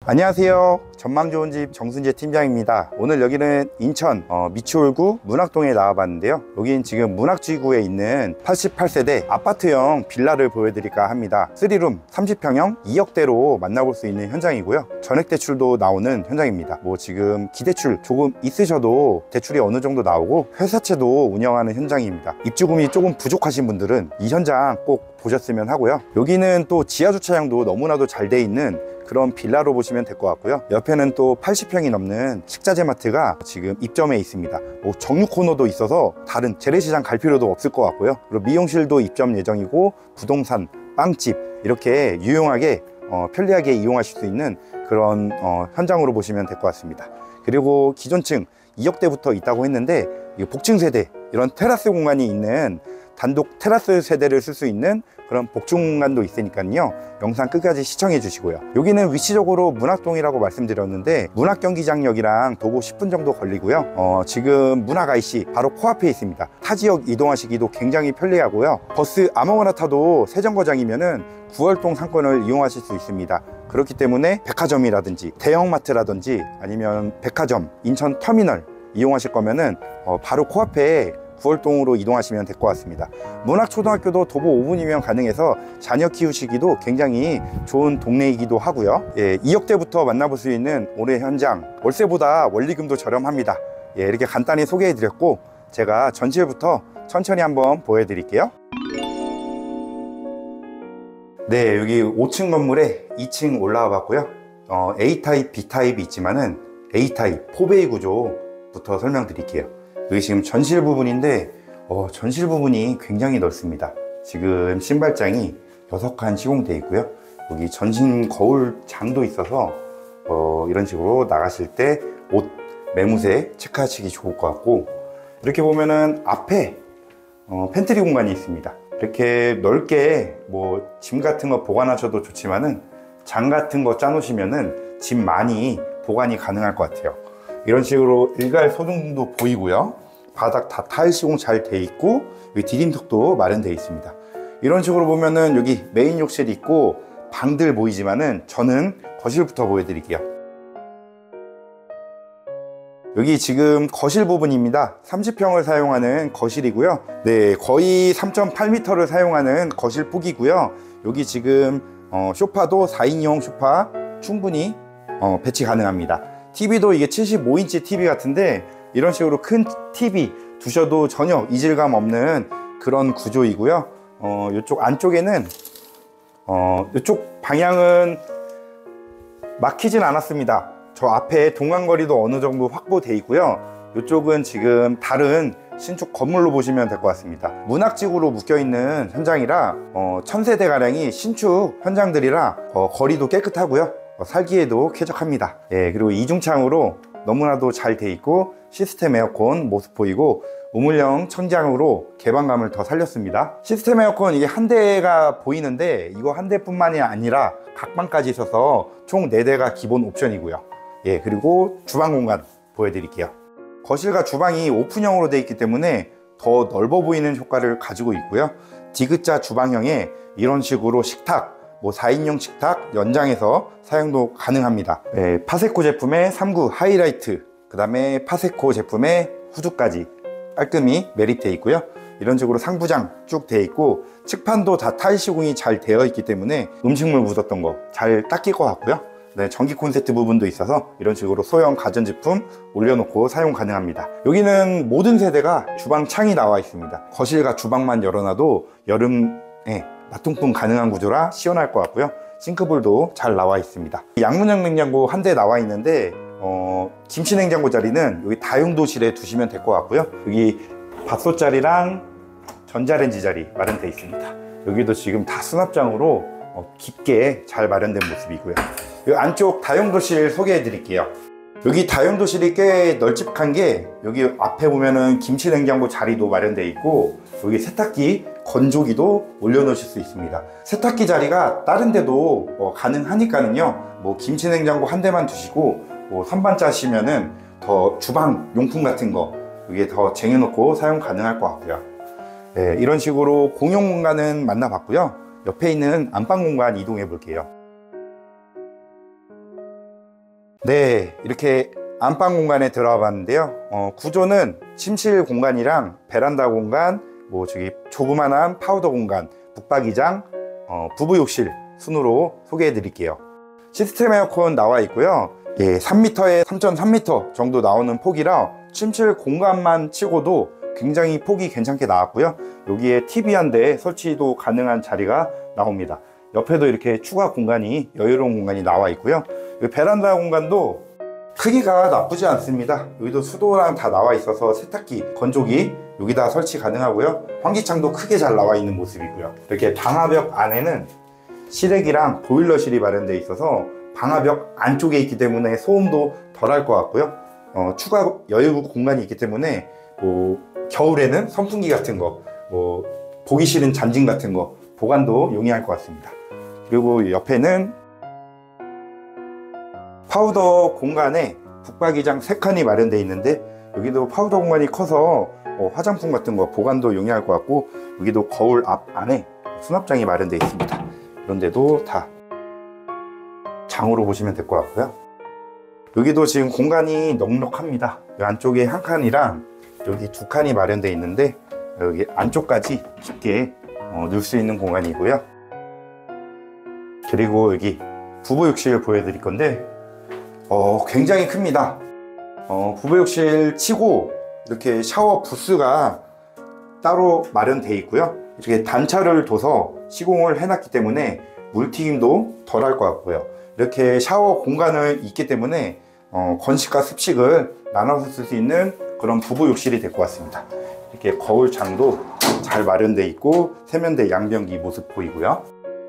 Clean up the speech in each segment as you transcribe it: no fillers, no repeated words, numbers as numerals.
안녕하세요. 전망 좋은 집 정순재 팀장입니다. 오늘 여기는 인천 미추홀구 문학동에 나와봤는데요. 여긴 지금 문학지구에 있는 88세대 아파트형 빌라를 보여드릴까 합니다. 3룸 30평형 2억대로 만나볼 수 있는 현장이고요. 전액 대출도 나오는 현장입니다. 지금 기대출 조금 있으셔도 대출이 어느 정도 나오고 회사채도 운영하는 현장입니다. 입주금이 조금 부족하신 분들은 이 현장 꼭 보셨으면 하고요. 여기는 또 지하주차장도 너무나도 잘 돼 있는 그런 빌라로 보시면 될 것 같고요. 옆에는 또 80평이 넘는 식자재 마트가 지금 입점해 있습니다. 정육 코너도 있어서 다른 재래시장 갈 필요도 없을 것 같고요. 그리고 미용실도 입점 예정이고 부동산, 빵집 이렇게 유용하게 편리하게 이용하실 수 있는 그런 현장으로 보시면 될 것 같습니다. 그리고 기존층 2억대부터 있다고 했는데 복층 세대 이런 테라스 공간이 있는 단독 테라스 세대를 쓸 수 있는 그런 복층 공간도 있으니까요. 영상 끝까지 시청해 주시고요. 여기는 위치적으로 문학동이라고 말씀드렸는데 문학경기장역이랑 도보 10분 정도 걸리고요. 지금 문학 IC 바로 코앞에 있습니다. 타 지역 이동하시기도 굉장히 편리하고요. 버스 아무거나 타도 세정거장이면은 9월동 상권을 이용하실 수 있습니다. 그렇기 때문에 백화점이라든지 대형마트라든지 아니면 백화점, 인천 터미널 이용하실 거면은 바로 코앞에 9월동으로 이동하시면 될 것 같습니다. 문학초등학교도 도보 5분이면 가능해서 자녀 키우시기도 굉장히 좋은 동네이기도 하고요. 2억대부터 만나볼 수 있는 올해 현장, 월세보다 원리금도 저렴합니다. 이렇게 간단히 소개해 드렸고 제가 전실부터 천천히 한번 보여드릴게요. 네, 여기 5층 건물에 2층 올라와 봤고요. A타입, B타입이 있지만은 A타입, 포베이 구조부터 설명드릴게요. 여기 지금 전실 부분인데 전실 부분이 굉장히 넓습니다. 지금 신발장이 6칸 시공되어 있고요. 여기 전신 거울 장도 있어서 이런 식으로 나가실 때 옷 매무새 체크하시기 좋을 것 같고, 이렇게 보면은 앞에 팬트리 공간이 있습니다. 이렇게 넓게 짐 같은 거 보관하셔도 좋지만은 장 같은 거 짜 놓으시면은 짐 많이 보관이 가능할 것 같아요. 이런 식으로 일괄 소등도 보이고요. 바닥 다 타일 시공 잘 돼 있고 여기 디딤석도 마련되어 있습니다. 이런 식으로 보면은 여기 메인 욕실이 있고 방들 보이지만은 저는 거실부터 보여드릴게요. 여기 지금 거실 부분입니다. 30평을 사용하는 거실이고요. 네, 거의 3.8m를 사용하는 거실 폭이고요. 여기 지금 소파도 4인용 소파 충분히 배치 가능합니다. TV도 이게 75인치 TV 같은데 이런 식으로 큰 TV 두셔도 전혀 이질감 없는 그런 구조이고요. 이쪽 안쪽에는 이쪽 방향은 막히진 않았습니다. 저 앞에 동간거리도 어느 정도 확보되어 있고요. 이쪽은 지금 다른 신축 건물로 보시면 될 것 같습니다. 문학지구로 묶여있는 현장이라 1000세대가량이 신축 현장들이라 거리도 깨끗하고요. 살기에도 쾌적합니다. 그리고 이중창으로 너무나도 잘 돼 있고 시스템 에어컨 모습 보이고 우물형 천장으로 개방감을 더 살렸습니다. 시스템 에어컨 이게 한 대가 보이는데 이거 한 대뿐만이 아니라 각 방까지 있어서 총 4대가 기본 옵션이고요. 그리고 주방 공간 보여드릴게요. 거실과 주방이 오픈형으로 되어 있기 때문에 더 넓어 보이는 효과를 가지고 있고요. 디귿자 주방형에 이런 식으로 식탁 4인용 식탁 연장해서 사용도 가능합니다. 파세코 제품의 3구 하이라이트, 그 다음에 파세코 제품의 후드까지 깔끔히 매립되어 있고요. 이런 식으로 상부장 쭉 되어 있고 측판도 다 타일 시공이 잘 되어 있기 때문에 음식물 묻었던 거 잘 닦일 것 같고요. 전기 콘센트 부분도 있어서 이런 식으로 소형 가전제품 올려놓고 사용 가능합니다. 여기는 모든 세대가 주방 창이 나와 있습니다. 거실과 주방만 열어놔도 여름에 맞통풍 가능한 구조라 시원할 것 같고요. 싱크볼도 잘 나와 있습니다. 양문형 냉장고 한 대 나와 있는데 김치 냉장고 자리는 여기 다용도실에 두시면 될 것 같고요. 여기 밥솥자리랑 전자레인지 자리 마련되어 있습니다. 여기도 지금 다 수납장으로 깊게 잘 마련된 모습이고요. 이 안쪽 다용도실 소개해 드릴게요. 여기 다용도실이 꽤 널찍한 게 여기 앞에 보면은 김치 냉장고 자리도 마련되어 있고 여기 세탁기, 건조기도 올려놓으실 수 있습니다. 세탁기 자리가 다른 데도 가능하니까는요. 김치 냉장고 한 대만 두시고 선반 짜시면은 더 주방 용품 같은 거 여기에 더 쟁여놓고 사용 가능할 것 같고요. 이런 식으로 공용 공간은 만나봤고요. 옆에 있는 안방 공간 이동해 볼게요. 네, 이렇게 안방 공간에 들어와 봤는데요. 구조는 침실 공간이랑 베란다 공간, 뭐 저기 조그만한 파우더 공간, 북박이장, 부부 욕실 순으로 소개해 드릴게요. 시스템 에어컨 나와 있고요. 예, 3m에 3.3m 정도 나오는 폭이라 침실 공간만 치고도 굉장히 폭이 괜찮게 나왔고요. 여기에 TV 한 대 설치도 가능한 자리가 나옵니다. 옆에도 이렇게 추가 공간이, 여유로운 공간이 나와 있고요. 이 베란다 공간도 크기가 나쁘지 않습니다. 여기도 수도랑 다 나와 있어서 세탁기, 건조기 여기다 설치 가능하고요. 환기창도 크게 잘 나와 있는 모습이고요. 이렇게 방화벽 안에는 실외기랑 보일러실이 마련되어 있어서 방화벽 안쪽에 있기 때문에 소음도 덜 할 것 같고요. 추가 여유 공간이 있기 때문에 뭐 겨울에는 선풍기 같은 거, 뭐 보기 싫은 잔짐 같은 거 보관도 용이할 것 같습니다. 그리고 옆에는 파우더 공간에 북박이장 3칸이 마련되어 있는데 여기도 파우더 공간이 커서 화장품 같은 거 보관도 용이할 것 같고, 여기도 거울 앞 안에 수납장이 마련되어 있습니다. 그런데도 다 장으로 보시면 될 것 같고요. 여기도 지금 공간이 넉넉합니다. 이 안쪽에 한 칸이랑 여기 2칸이 마련되어 있는데 여기 안쪽까지 깊게 넣을 수 있는 공간이고요. 그리고 여기 부부 욕실 보여드릴 건데 굉장히 큽니다. 부부 욕실 치고 이렇게 샤워 부스가 따로 마련되어 있고요. 이렇게 단차를 둬서 시공을 해놨기 때문에 물튀김도 덜 할 것 같고요. 이렇게 샤워 공간을 있기 때문에 건식과 습식을 나눠서 쓸 수 있는 그런 부부 욕실이 될 것 같습니다. 이렇게 거울장도 잘 마련되어 있고 세면대 양변기 모습 보이고요.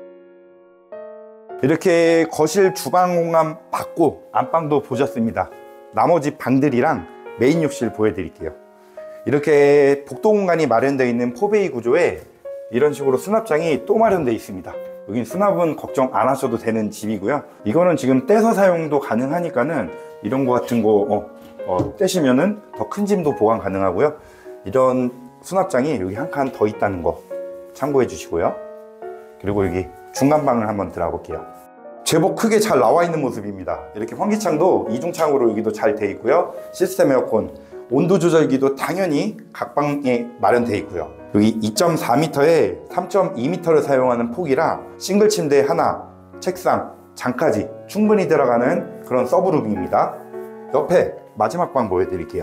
이렇게 거실 주방 공간 받고 안방도 보셨습니다. 나머지 방들이랑 메인 욕실 보여드릴게요. 이렇게 복도 공간이 마련되어 있는 4베이 구조에 이런 식으로 수납장이 또 마련되어 있습니다. 여긴 수납은 걱정 안 하셔도 되는 집이고요. 이거는 지금 떼서 사용도 가능하니까는 이런 거 같은 거 떼시면은 더 큰 짐도 보관 가능하고요. 이런 수납장이 여기 한 칸 더 있다는 거 참고해 주시고요. 그리고 여기 중간방을 한번 들어가 볼게요. 제법 크게 잘 나와 있는 모습입니다. 이렇게 환기창도 이중창으로 여기도 잘 돼 있고요. 시스템 에어컨, 온도 조절기도 당연히 각 방에 마련되어 있고요. 여기 2.4m에 3.2m를 사용하는 폭이라 싱글 침대 하나, 책상, 장까지 충분히 들어가는 그런 서브룸입니다. 옆에 마지막 방 보여드릴게요.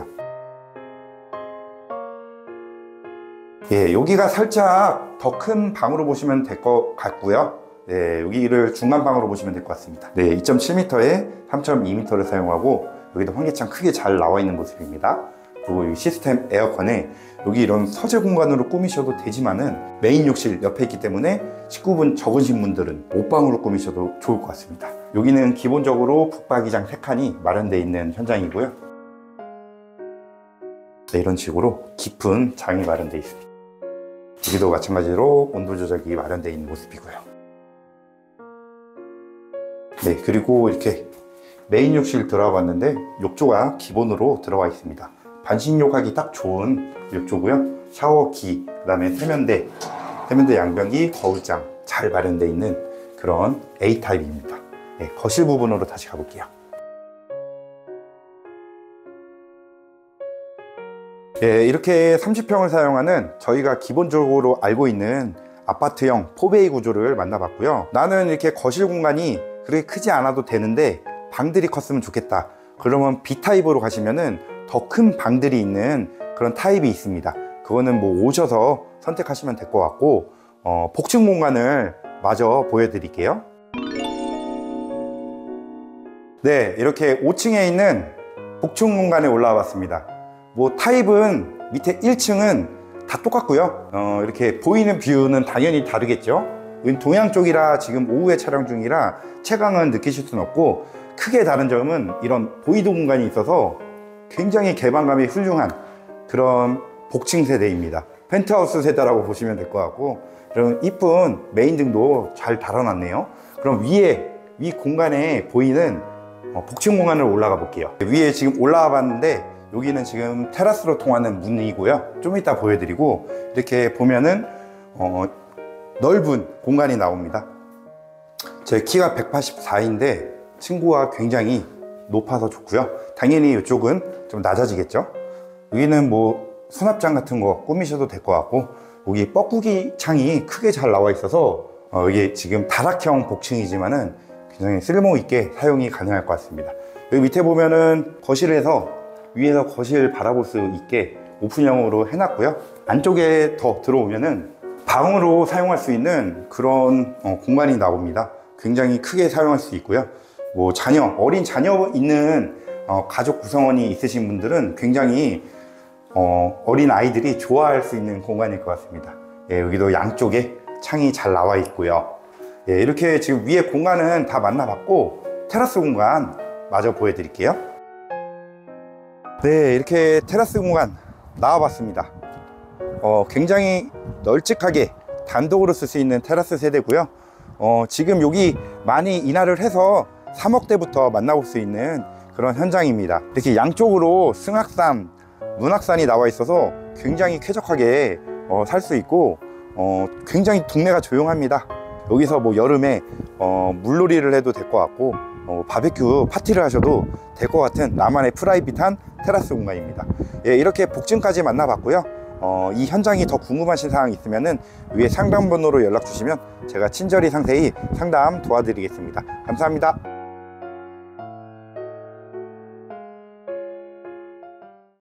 예, 여기가 살짝 더 큰 방으로 보시면 될 것 같고요. 네, 여기를 중간방으로 보시면 될 것 같습니다. 네, 2.7m에 3.2m를 사용하고 여기도 환기창 크게 잘 나와 있는 모습입니다. 그리고 이 시스템 에어컨에 여기 이런 서재 공간으로 꾸미셔도 되지만은 메인 욕실 옆에 있기 때문에 식구분 적으신 분들은 옷방으로 꾸미셔도 좋을 것 같습니다. 여기는 기본적으로 북박이장 3칸이 마련되어 있는 현장이고요. 네, 이런 식으로 깊은 장이 마련되어 있습니다. 여기도 마찬가지로 온도 조절기 마련되어 있는 모습이고요. 네, 그리고 이렇게 메인 욕실 들어와 봤는데 욕조가 기본으로 들어와 있습니다. 반신욕하기 딱 좋은 욕조고요. 샤워기, 그 다음에 세면대 양변기, 거울장 잘 마련되어 있는 그런 A타입입니다. 네, 거실 부분으로 다시 가볼게요. 네, 이렇게 30평을 사용하는 저희가 기본적으로 알고 있는 아파트형 4베이 구조를 만나봤고요. 나는 이렇게 거실 공간이 그렇게 크지 않아도 되는데 방들이 컸으면 좋겠다. 그러면 B타입으로 가시면은 더 큰 방들이 있는 그런 타입이 있습니다. 그거는 뭐 오셔서 선택하시면 될 것 같고, 복층 공간을 마저 보여드릴게요. 네, 이렇게 5층에 있는 복층 공간에 올라와 봤습니다. 뭐 타입은 밑에 1층은 다 똑같고요. 이렇게 보이는 뷰는 당연히 다르겠죠. 동양 쪽이라 지금 오후에 촬영 중이라 체감은 느끼실 수는 없고, 크게 다른 점은 이런 보이드 공간이 있어서 굉장히 개방감이 훌륭한 그런 복층 세대입니다. 펜트하우스 세대라고 보시면 될 것 같고, 그런 이쁜 메인 등도 잘 달아놨네요. 그럼 위 공간에 보이는 복층 공간을 올라가 볼게요. 위에 지금 올라와 봤는데 여기는 지금 테라스로 통하는 문이고요. 좀 이따 보여드리고, 이렇게 보면은 넓은 공간이 나옵니다. 제 키가 184인데 친구와 굉장히 높아서 좋고요. 당연히 이쪽은 좀 낮아지겠죠. 여기는 뭐 수납장 같은 거 꾸미셔도 될 것 같고, 여기 뻐꾸기 창이 크게 잘 나와 있어서 이게 지금 다락형 복층이지만은 굉장히 쓸모 있게 사용이 가능할 것 같습니다. 여기 밑에 보면은 거실에서 위에서 거실 바라볼 수 있게 오픈형으로 해놨고요. 안쪽에 더 들어오면은 방으로 사용할 수 있는 그런 공간이 나옵니다. 굉장히 크게 사용할 수 있고요. 뭐 어린 자녀 있는 가족 구성원이 있으신 분들은 굉장히 어린 아이들이 좋아할 수 있는 공간일 것 같습니다. 예, 여기도 양쪽에 창이 잘 나와 있고요. 예, 이렇게 지금 위에 공간은 다 만나봤고, 테라스 공간 마저 보여드릴게요. 네, 이렇게 테라스 공간 나와봤습니다. 굉장히 널찍하게 단독으로 쓸 수 있는 테라스 세대고요. 지금 여기 많이 인하를 해서 3억대부터 만나볼 수 있는 그런 현장입니다. 이렇게 양쪽으로 승합산, 문학산이 나와 있어서 굉장히 쾌적하게 살 수 있고, 굉장히 동네가 조용합니다. 여기서 뭐 여름에 물놀이를 해도 될 것 같고, 바베큐 파티를 하셔도 될 것 같은 나만의 프라이빗한 테라스 공간입니다. 예, 이렇게 복층까지 만나봤고요. 이 현장이 더 궁금하신 사항이 있으면은 위에 상담 번호로 연락 주시면 제가 친절히 상세히 상담 도와드리겠습니다. 감사합니다.